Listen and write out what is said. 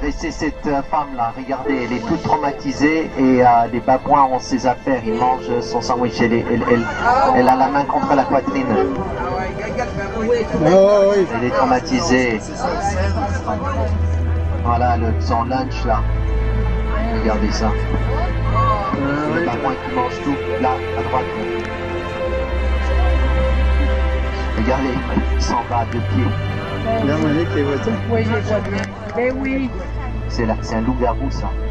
c'est cette femme-là, regardez, elle est toute traumatisée et les babouins ont ses affaires, ils mangent son sandwich, elle a la main contre la poitrine. Elle est traumatisée. Voilà, son lunch là. Regardez ça. Les babouins qui mangent tout, là, à droite. Regardez, il s'en va à deux pieds. Regarde Monique, les voitures. Oui, je les vois bien. Ben oui. C'est un loup-garou ça.